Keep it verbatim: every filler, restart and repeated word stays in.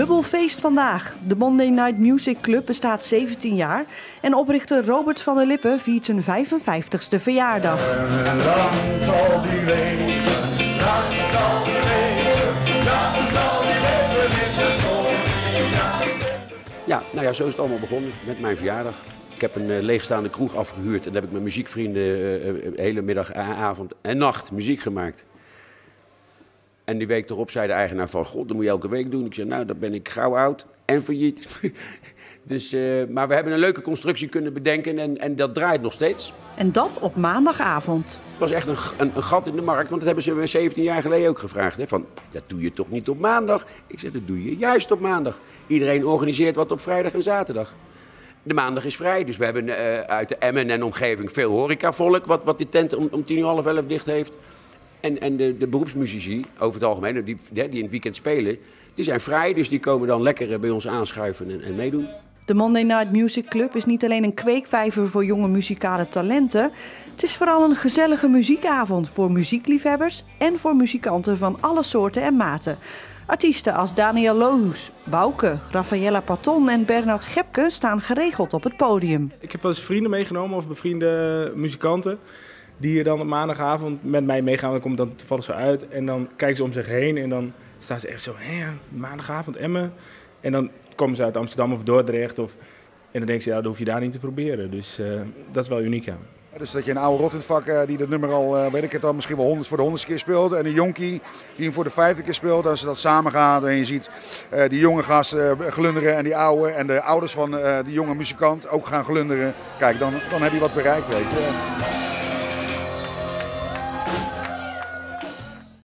dubbel feest vandaag. De Monday Night Music Club bestaat zeventien jaar en oprichter Robert van der Lippe viert zijn vijfenvijftigste verjaardag. En lang zal die leven, lang zal die leven, lang zal die leven in zijn koning. Ja, nou ja, zo is het allemaal begonnen met mijn verjaardag. Ik heb een uh, leegstaande kroeg afgehuurd en daar heb ik met muziekvrienden uh, uh, hele middag, avond en nacht muziek gemaakt. En die week erop zei de eigenaar van, god, dat moet je elke week doen. Ik zei, nou, dan ben ik gauw oud en failliet. dus, uh, maar we hebben een leuke constructie kunnen bedenken en, en dat draait nog steeds. En dat op maandagavond. Het was echt een, een, een gat in de markt, want dat hebben ze me zeventien jaar geleden ook gevraagd. Hè, van, dat doe je toch niet op maandag? Ik zeg, dat doe je juist op maandag. Iedereen organiseert wat op vrijdag en zaterdag. De maandag is vrij, dus we hebben uh, uit de Emmen en omgeving veel horecavolk, wat, wat die tent om, om tien uur half elf dicht heeft. En, en de, de beroepsmuzici, over het algemeen, die, die in het weekend spelen, die zijn vrij, dus die komen dan lekker bij ons aanschuiven en, en meedoen. De Monday Night Music Club is niet alleen een kweekvijver voor jonge muzikale talenten. Het is vooral een gezellige muziekavond voor muziekliefhebbers en voor muzikanten van alle soorten en maten. Artiesten als Daniel Lohuus, Bouke, Rafaela Paton en Bernard Gepke staan geregeld op het podium. Ik heb wel eens vrienden meegenomen of bevriende muzikanten die hier dan op maandagavond met mij meegaan. Dan komt het dan toevallig zo uit en dan kijken ze om zich heen en dan staan ze echt zo, hé, maandagavond Emmen. En dan komen ze uit Amsterdam of Dordrecht of, en dan denken ze, ja, dat hoef je daar niet te proberen. Dus uh, dat is wel uniek, ja. Dus dat je een oude rot in het vak uh, die dat nummer al, uh, weet ik het al, misschien wel honderd voor de honderdste keer speelt. En een jonkie die hem voor de vijfde keer speelt. Als ze dat samen gaat en je ziet uh, die jonge gasten uh, glunderen en die oude en de ouders van uh, die jonge muzikant ook gaan glunderen. Kijk, dan, dan heb je wat bereikt, weet je.